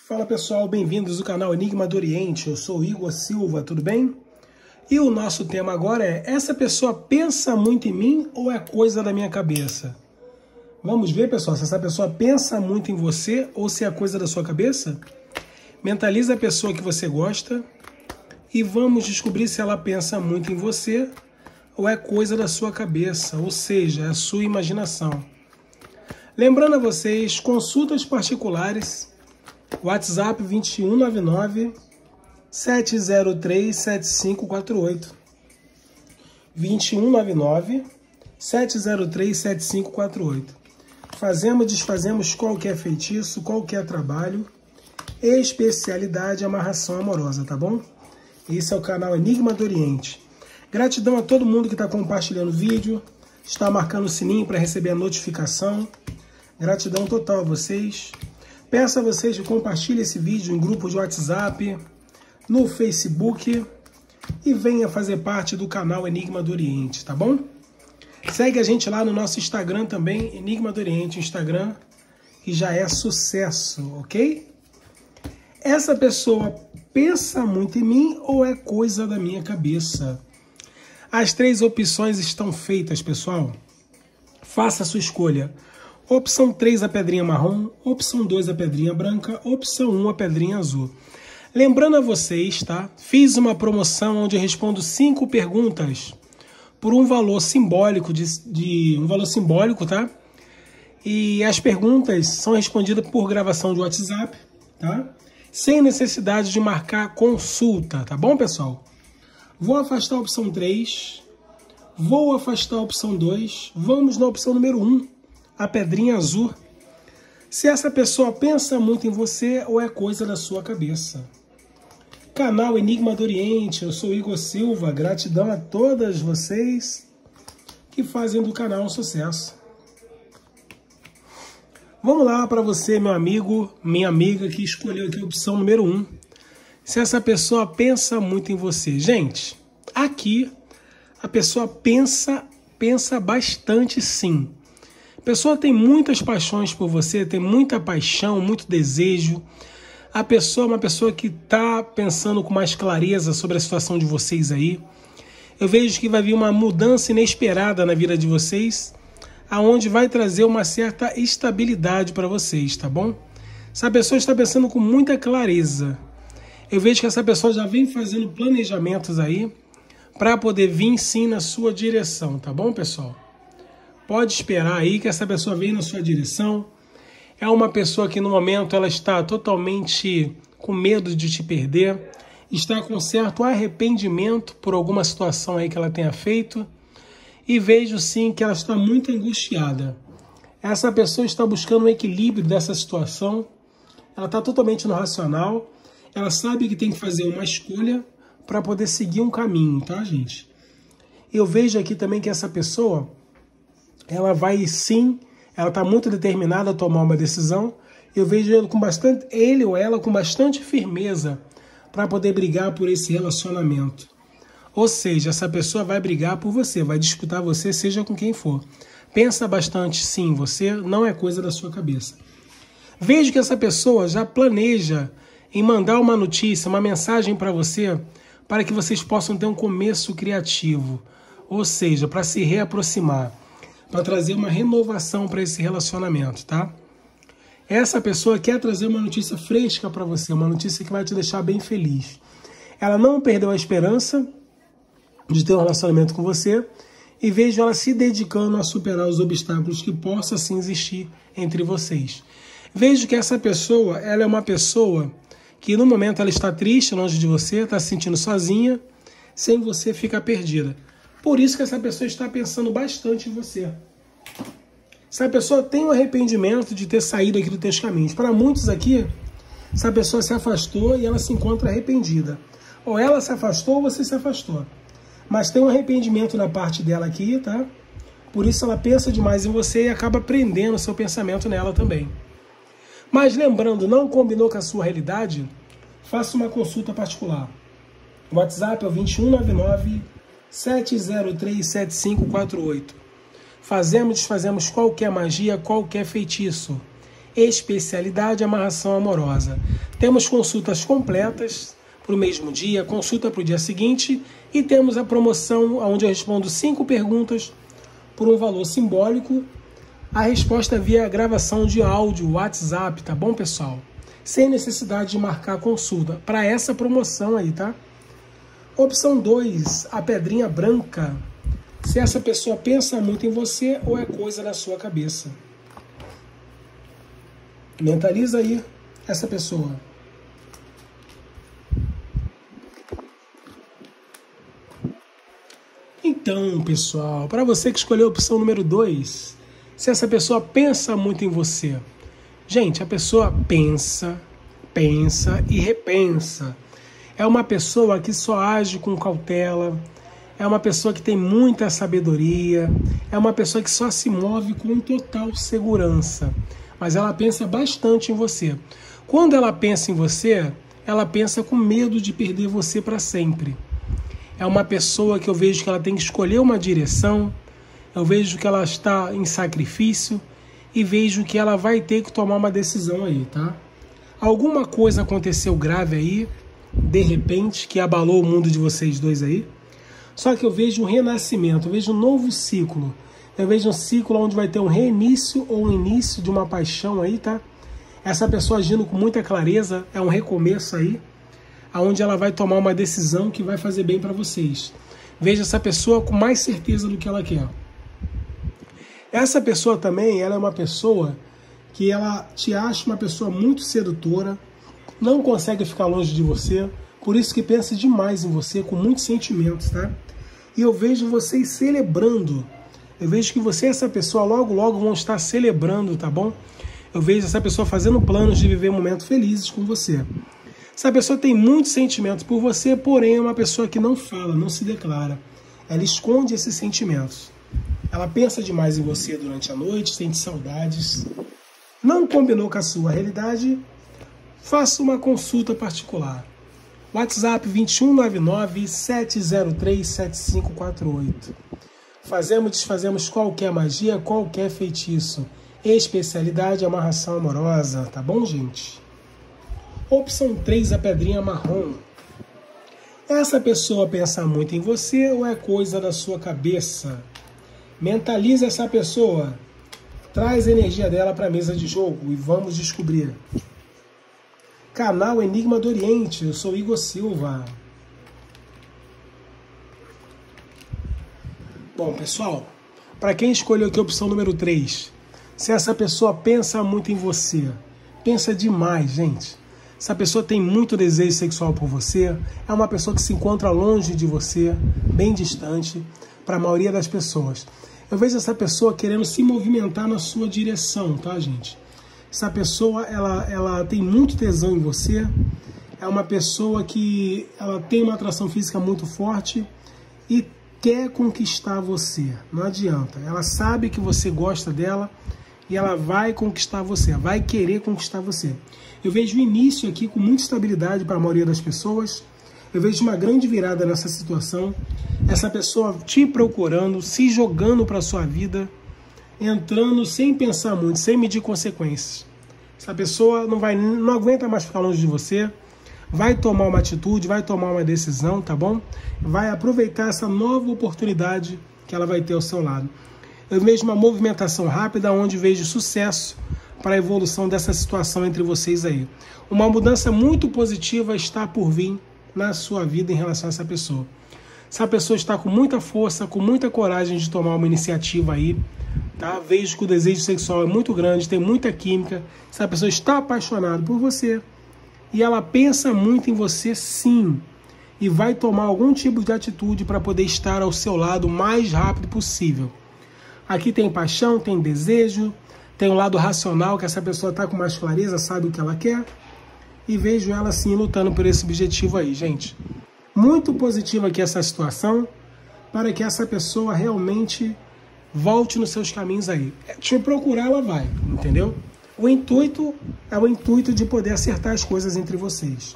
Fala pessoal, bem-vindos ao canal Enigma do Oriente, eu sou o Igor Silva, tudo bem? E o nosso tema agora é: essa pessoa pensa muito em mim ou é coisa da minha cabeça? Vamos ver, pessoal, se essa pessoa pensa muito em você ou se é coisa da sua cabeça? Mentaliza a pessoa que você gosta e vamos descobrir se ela pensa muito em você ou é coisa da sua cabeça, ou seja, é a sua imaginação. Lembrando a vocês, consultas particulares, WhatsApp 2199 703 7548. 2199 703 7548. Fazemos, desfazemos qualquer feitiço, qualquer trabalho, especialidade, amarração amorosa, tá bom? Esse é o canal Enigma do Oriente. Gratidão a todo mundo que está compartilhando o vídeo, está marcando o sininho para receber a notificação. Gratidão total a vocês. Peço a vocês que compartilhem esse vídeo em grupos de WhatsApp, no Facebook e venha fazer parte do canal Enigma do Oriente, tá bom? Segue a gente lá no nosso Instagram também, Enigma do Oriente, Instagram, que já é sucesso, ok? Essa pessoa pensa muito em mim ou é coisa da minha cabeça? As três opções estão feitas, pessoal. Faça a sua escolha. Opção 3, a pedrinha marrom. Opção 2, a pedrinha branca. Opção 1, a pedrinha azul. Lembrando a vocês, tá? Fiz uma promoção onde eu respondo 5 perguntas por um valor simbólico, um valor simbólico, tá? E as perguntas são respondidas por gravação de WhatsApp, tá? Sem necessidade de marcar consulta, tá bom, pessoal? Vou afastar a opção 3. Vou afastar a opção 2. Vamos na opção número 1. A pedrinha azul. Se essa pessoa pensa muito em você ou é coisa da sua cabeça. Canal Enigma do Oriente, eu sou Igor Silva. Gratidão a todas vocês que fazem do canal um sucesso. Vamos lá para você, meu amigo, minha amiga, que escolheu aqui a opção número 1. Se essa pessoa pensa muito em você. Gente, aqui a pessoa pensa bastante sim. A pessoa tem muitas paixões por você, tem muita paixão, muito desejo. A pessoa é uma pessoa que está pensando com mais clareza sobre a situação de vocês aí. Eu vejo que vai vir uma mudança inesperada na vida de vocês, aonde vai trazer uma certa estabilidade para vocês, tá bom? Essa pessoa está pensando com muita clareza. Eu vejo que essa pessoa já vem fazendo planejamentos aí para poder vir sim na sua direção, tá bom, pessoal? Pode esperar aí que essa pessoa vem na sua direção. É uma pessoa que no momento ela está totalmente com medo de te perder, está com certo arrependimento por alguma situação aí que ela tenha feito e vejo sim que ela está muito angustiada. Essa pessoa está buscando um equilíbrio dessa situação, ela está totalmente no racional, ela sabe que tem que fazer uma escolha para poder seguir um caminho, tá, gente? Eu vejo aqui também que essa pessoa ela vai sim, ela está muito determinada a tomar uma decisão. Eu vejo ele ou ela com bastante firmeza para poder brigar por esse relacionamento. Ou seja, essa pessoa vai brigar por você, vai disputar você, seja com quem for. Pensa bastante sim em você, não é coisa da sua cabeça. Vejo que essa pessoa já planeja em mandar uma notícia, uma mensagem para você, para que vocês possam ter um começo criativo. Ou seja, para se reaproximar, para trazer uma renovação para esse relacionamento, tá? Essa pessoa quer trazer uma notícia fresca para você, uma notícia que vai te deixar bem feliz. Ela não perdeu a esperança de ter um relacionamento com você e vejo ela se dedicando a superar os obstáculos que possam assim existir entre vocês. Vejo que essa pessoa, ela é uma pessoa que no momento ela está triste, longe de você, está se sentindo sozinha, sem você ficar perdida. Por isso que essa pessoa está pensando bastante em você. Essa pessoa tem um arrependimento de ter saído aqui dos teus caminhos. Para muitos aqui, essa pessoa se afastou e ela se encontra arrependida. Ou ela se afastou ou você se afastou. Mas tem um arrependimento na parte dela aqui, tá? Por isso ela pensa demais em você e acaba prendendo seu pensamento nela também. Mas lembrando, não combinou com a sua realidade? Faça uma consulta particular. O WhatsApp é o 2199 703 7548. Fazemos, desfazemos qualquer magia, qualquer feitiço. especialidade, amarração amorosa. Temos consultas completas para o mesmo dia, consulta para o dia seguinte e temos a promoção onde eu respondo 5 perguntas por um valor simbólico. A resposta via gravação de áudio, WhatsApp, tá bom, pessoal? Sem necessidade de marcar consulta para essa promoção aí, tá? Opção 2, a pedrinha branca. Se essa pessoa pensa muito em você ou é coisa na sua cabeça. Mentaliza aí essa pessoa. Então, pessoal, para você que escolheu a opção número 2, se essa pessoa pensa muito em você. Gente, a pessoa pensa e repensa. É uma pessoa que só age com cautela, é uma pessoa que tem muita sabedoria, é uma pessoa que só se move com total segurança. Mas ela pensa bastante em você. Quando ela pensa em você, ela pensa com medo de perder você para sempre. É uma pessoa que eu vejo que ela tem que escolher uma direção, eu vejo que ela está em sacrifício e vejo que ela vai ter que tomar uma decisão aí, tá? Alguma coisa aconteceu grave aí, de repente, que abalou o mundo de vocês dois aí. Só que eu vejo um renascimento, eu vejo um novo ciclo. Eu vejo um ciclo onde vai ter um reinício ou um início de uma paixão aí, tá? Essa pessoa agindo com muita clareza, é um recomeço aí, onde ela vai tomar uma decisão que vai fazer bem para vocês. Veja essa pessoa com mais certeza do que ela quer. Essa pessoa também, ela é uma pessoa que ela te acha uma pessoa muito sedutora, não consegue ficar longe de você, por isso que pensa demais em você, com muitos sentimentos, tá? E eu vejo vocês celebrando. Eu vejo que você e essa pessoa logo vão estar celebrando, tá bom? Eu vejo essa pessoa fazendo planos de viver momentos felizes com você. Essa pessoa tem muitos sentimentos por você, porém é uma pessoa que não fala, não se declara. Ela esconde esses sentimentos. Ela pensa demais em você durante a noite, sente saudades. Não combinou com a sua realidade? Faça uma consulta particular. WhatsApp 2199-703-7548. Fazemos, desfazemos qualquer magia, qualquer feitiço. Especialidade, amarração amorosa, tá bom, gente? Opção 3, a pedrinha marrom. Essa pessoa pensa muito em você ou é coisa da sua cabeça? Mentaliza essa pessoa. Traz a energia dela para a mesa de jogo e vamos descobrir. Canal Enigma do Oriente, eu sou Igor Silva. Bom, pessoal, para quem escolheu aqui a opção número 3, se essa pessoa pensa muito em você, pensa demais, gente. Essa pessoa tem muito desejo sexual por você, é uma pessoa que se encontra longe de você, bem distante, para a maioria das pessoas. Eu vejo essa pessoa querendo se movimentar na sua direção, tá, gente? Essa pessoa, ela tem muito tesão em você, é uma pessoa que ela tem uma atração física muito forte e quer conquistar você, não adianta. Ela sabe que você gosta dela e ela vai conquistar você, vai querer conquistar você. Eu vejo o início aqui com muita estabilidade para a maioria das pessoas, eu vejo uma grande virada nessa situação, essa pessoa te procurando, se jogando para a sua vida, entrando sem pensar muito, sem medir consequências. Essa pessoa não aguenta mais ficar longe de você, vai tomar uma atitude, vai tomar uma decisão, tá bom? Vai aproveitar essa nova oportunidade que ela vai ter ao seu lado. Eu vejo uma movimentação rápida, onde vejo sucesso para a evolução dessa situação entre vocês aí. Uma mudança muito positiva está por vir na sua vida em relação a essa pessoa. Essa pessoa está com muita força, com muita coragem de tomar uma iniciativa aí, tá? Vejo que o desejo sexual é muito grande, tem muita química. Essa pessoa está apaixonada por você e ela pensa muito em você, sim, e vai tomar algum tipo de atitude para poder estar ao seu lado o mais rápido possível. Aqui tem paixão, tem desejo, tem um lado racional, que essa pessoa está com mais clareza, sabe o que ela quer, e vejo ela sim lutando por esse objetivo aí, gente. Muito positiva aqui essa situação, para que essa pessoa realmente volte nos seus caminhos aí. Te procurar, ela vai, entendeu? O intuito é o intuito de poder acertar as coisas entre vocês.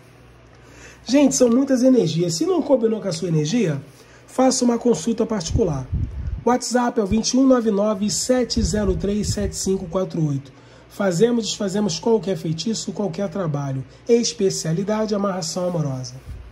Gente, são muitas energias. Se não combinou com a sua energia, faça uma consulta particular. WhatsApp é o 2199-703-7548. Fazemos e desfazemos qualquer feitiço, qualquer trabalho. Especialidade, amarração amorosa.